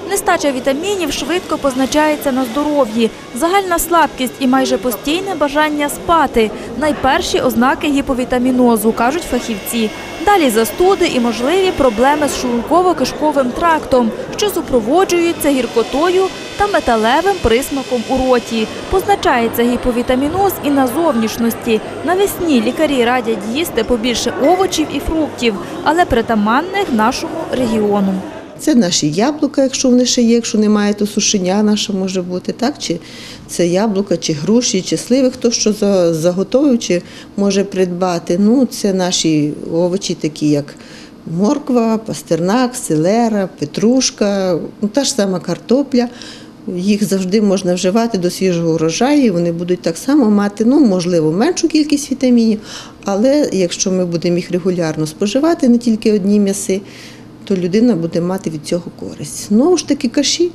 Нестача вітамінів швидко позначається на здоров'ї. Загальна слабкість і майже постійне бажання спати – найперші ознаки гіповітамінозу, кажуть фахівці. Далі застуди і можливі проблеми з шлунково-кишковим трактом, що супроводжуються гіркотою та металевим присмаком у роті. Позначається гіповітаміноз і на зовнішності. Навесні лікарі радять їсти побільше овочів і фруктів, але притаманних нашому регіону. Це наші яблука, якщо вони ще є, якщо немає, то сушеня наша може бути, так? Чи це яблука, чи груші, чи сливи, хто що заготовив, чи може придбати. Ну, це наші овочі такі, як морква, пастернак, селера, петрушка, та ж сама картопля. Їх завжди можна вживати до свіжого урожаю, вони будуть так само мати, можливо, меншу кількість вітамінів, але якщо ми будемо їх регулярно споживати, не тільки одні м'яси, то людина буде мати від цього користь. Знову ж таки, каші.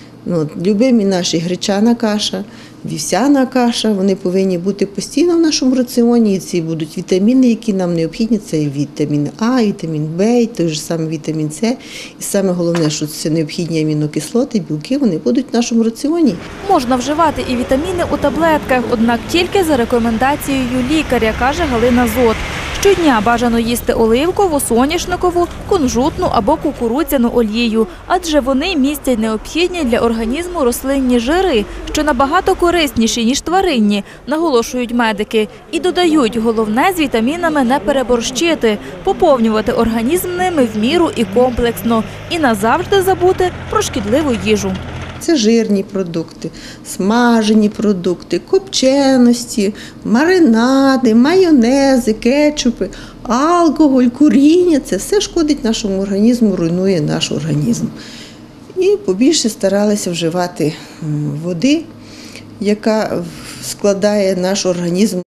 Любимі наші гречана каша, вівсяна каша, вони повинні бути постійно в нашому раціоні, і ці будуть вітаміни, які нам необхідні, це і вітамін А, і вітамін В, і той же самий вітамін С. І саме головне, що це необхідні амінокислоти, білки, вони будуть в нашому раціоні. Можна вживати і вітаміни у таблетках, однак тільки за рекомендацією лікаря, каже Галина Зот. Щодня бажано їсти оливкову, соняшникову, кунжутну або кукурудзяну олію, адже вони містять необхідні для організму рослинні жири, що набагато корисніші, ніж тваринні, наголошують медики. І додають, головне з вітамінами не переборщити, поповнювати організм ними в міру і комплексно, і назавжди забути про шкідливу їжу. Це жирні продукти, смажені продукти, копченості, маринади, майонези, кетчупи, алкоголь, куріння – це все шкодить нашому організму, руйнує наш організм. І побільше старалися вживати води, яка складає наш організм.